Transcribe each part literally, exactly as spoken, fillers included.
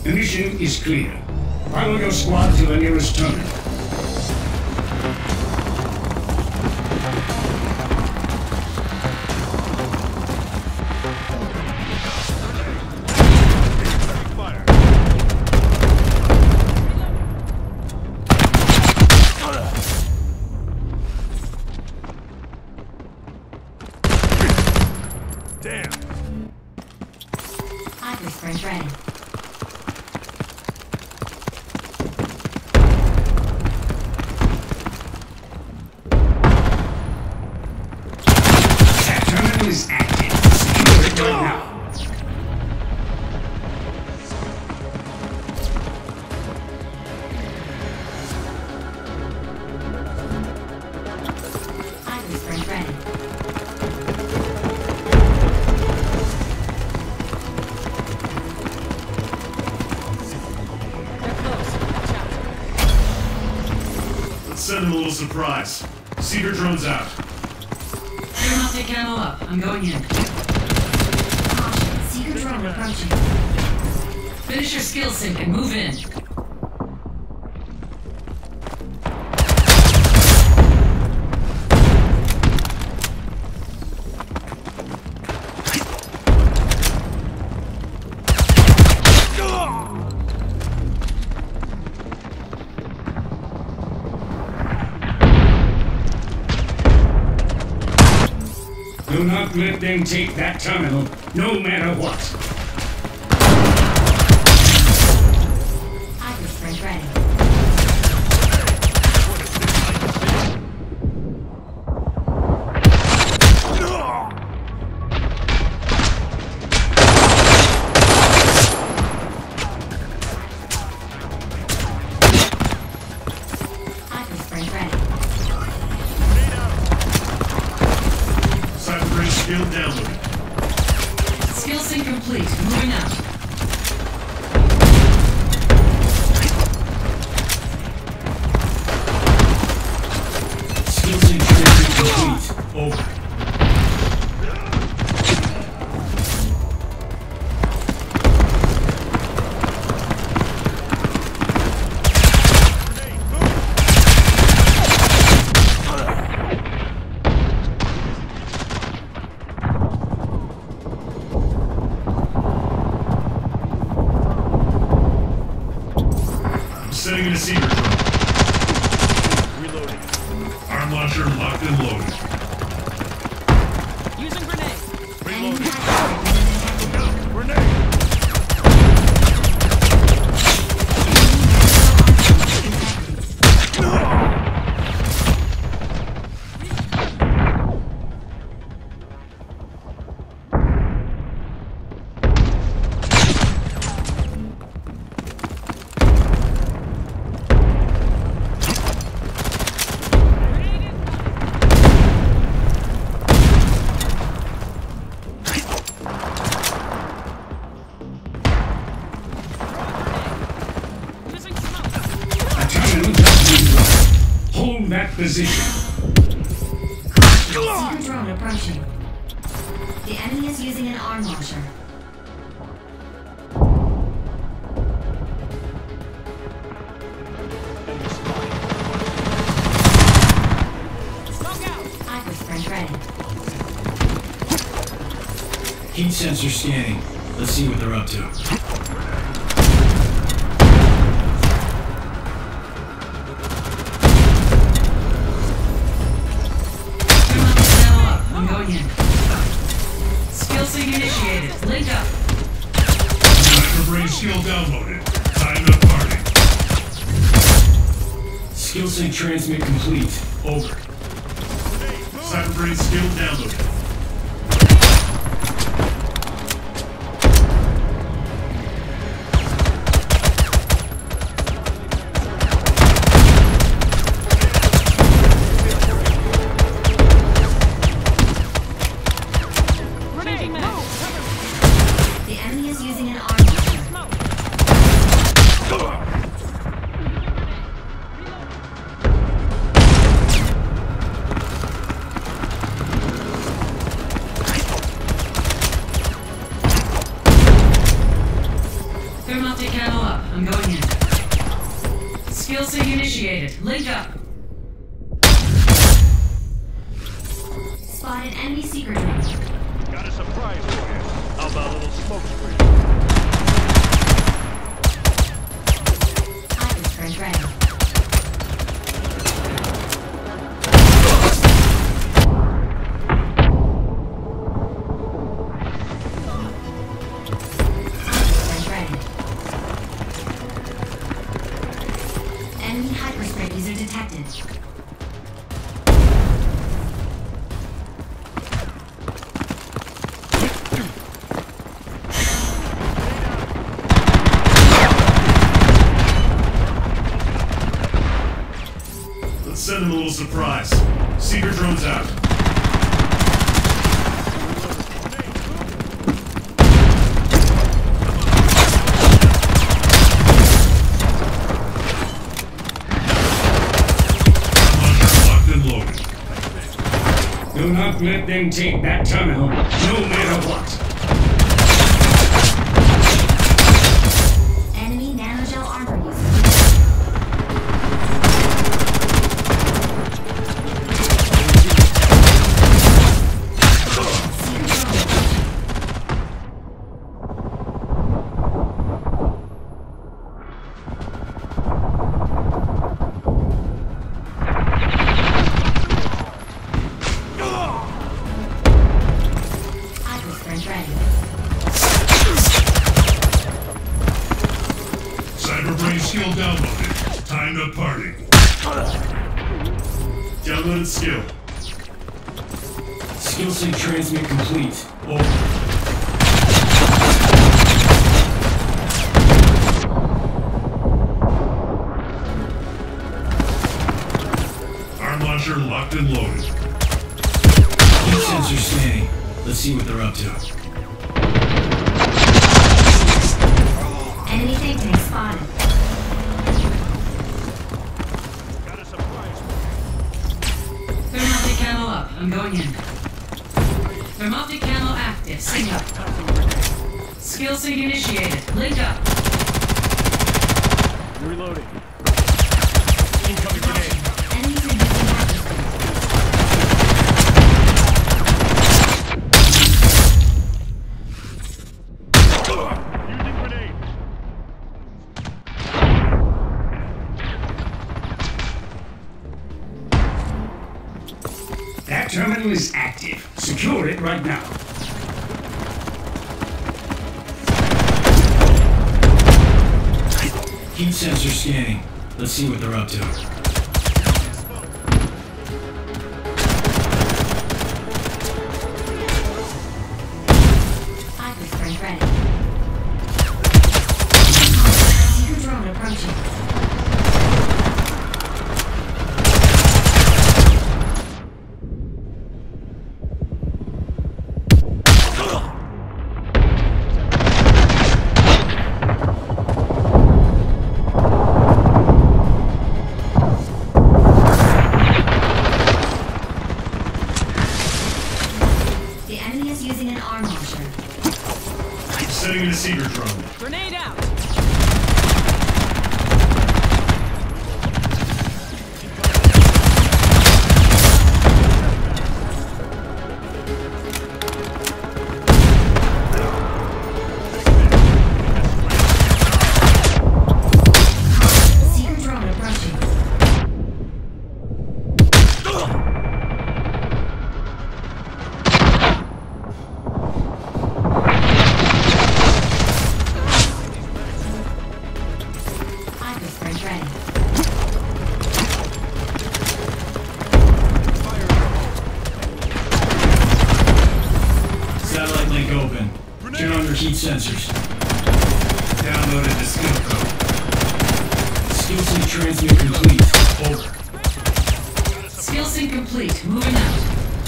The mission is clear. Follow your squad to the nearest terminal. Sprint ready. That terminal is active. Secure it right now. Hyper sprint ready. Send him a little surprise. Seeker drone's out. Aeronautic ammo up. I'm going in. Caution, Seeker drone approaching. Finish your skill sync and move in. Do not let them take that terminal, no matter what. Hyper sprint ready. Hyper sprint ready. Cyberbridge skill downloaded. Skill sync complete. Moving out. Skill sync training complete. Over. Setting in a seeker drone. Reloading. Arm launcher locked and loaded. Using grenade. Reloading. Grenade. Using smoke. A terminal just been dropped. Hold that position. Seeker drone approaching. The enemy is using an arm launcher. Smoke out. Hyper sprint ready. Heat sensor scanning. Let's see what they're up to. Aeronautic ammo up. I'm going in. Skill sync initiated. Link up. Cyberbridge skill downloaded. Time to party. Skill sync transmit complete. Over. Cyberbridge skill downloaded. Grenade. Move. Cover me. The enemy is using an arm launcher. Smoke. initiated. Link up. Spotted enemy seeker drone. Got a surprise for you. How about a little smoke screen? Hypersprint ready. Hypersprint ready. Enemy hypersprint user detected. Send him a little surprise. Seeker drones out. Launcher locked and loaded. Do not let them take that terminal, no matter what. Enemy nanogel armor user. Cyberbrain skill downloaded. Time to party. Downloaded skill. Skill sync transmit complete. Over. Arm launcher locked and loaded. Heat sensor scanning. Let's see what they're up to. Enemy think tank spotted. Got a surprise for you. Thermoptic camo up. I'm going in. Thermoptic camo active. Sync up. Skill sync initiated. Link up. Reloading. Incoming grenade. Enemies are using hypersprint. Using grenade. That terminal is active. Secure it right now. Heat sensor scanning. Let's see what they're up to. Hypersprint ready. Seeker drone approaching. The enemy is using an arm launcher. Setting in a seeker drone. Grenade out. Seeker drone approaching. Hypersprint ready. Satellite link open. Turn on your heat sensors. Downloaded the skill code. Skill sync transmit complete. Over. Skill sync complete. Moving out.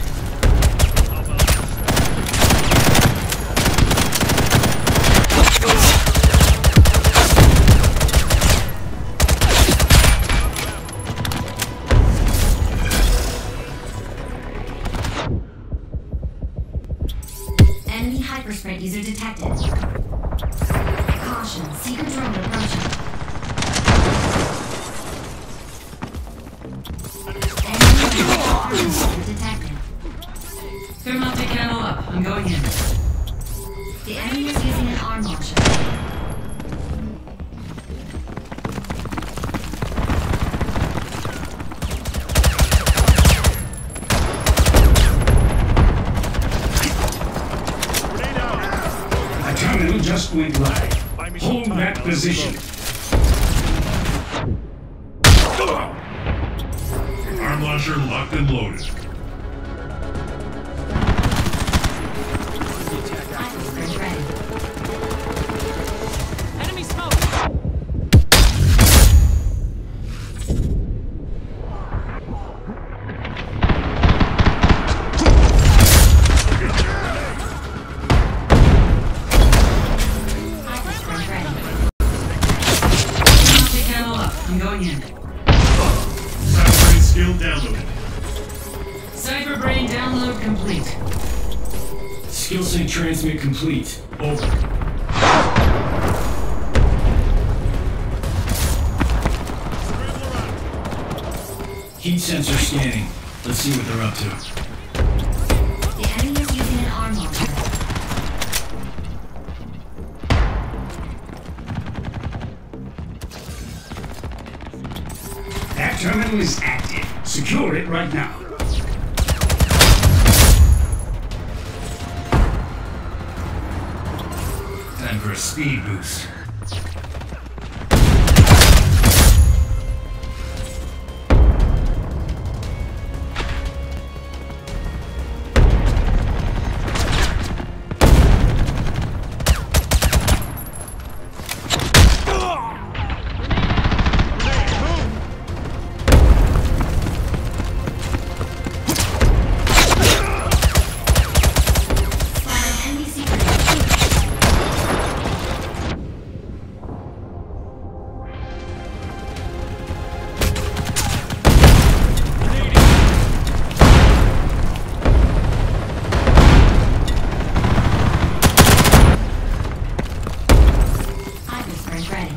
Enemy hypersprint user detected. Caution, seeker drone approaching. Armor user detected. Thermoptic camo up. I'm going in. The enemy is using an arm launcher. A terminal just went live. Buy me some Hold time, that I'll position. Arm launcher locked and loaded. Hypersprint ready. Enemy smoke! Hypersprint ready. Thermoptic camo up. I'm going in. Cyberbrain skill downloaded. Cyberbrain download complete. Skill sync transmit complete. Over. Heat sensor scanning. Let's see what they're up to. The enemy is using an arm launcher. That terminal is active. Secure it right now. Time for a speed boost. Spotted enemy secret. Hypersprint ready.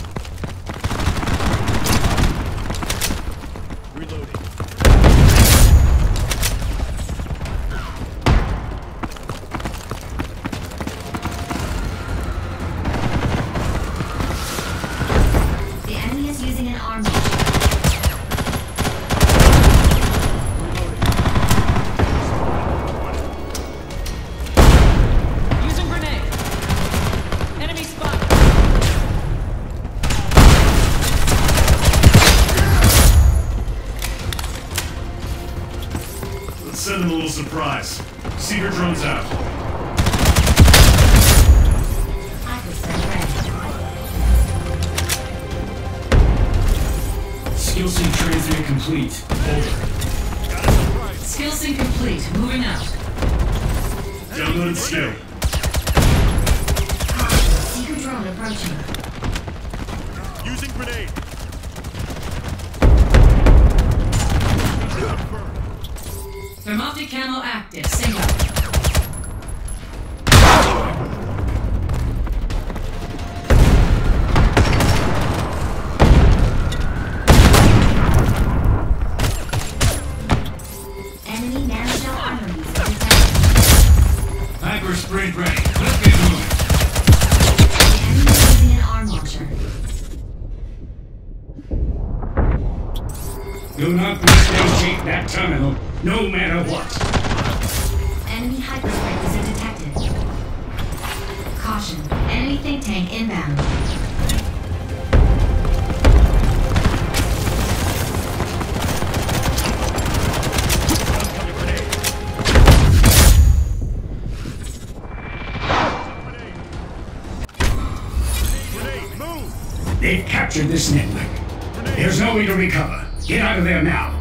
Reloading. The enemy is using an arm launcher. Using grenade. Enemy spot. Let's send them a little surprise. Seeker drones out. Hypersprint ready. Skill sync transmit complete. Over. Skill sync complete. Moving out. Downloaded skill. Seeker drone approaching. Using grenade. Thermoptic camo active. Sync up. Enemy nanogel armor user detected. Hyper sprint ready. Let's get moving. The enemy is using an arm launcher. Do not let them take that terminal, no matter what. Enemy hypersprint user detected. Caution. Enemy think tank inbound. Grenade, move! They've captured this network. There's no way to recover. Get out of there now.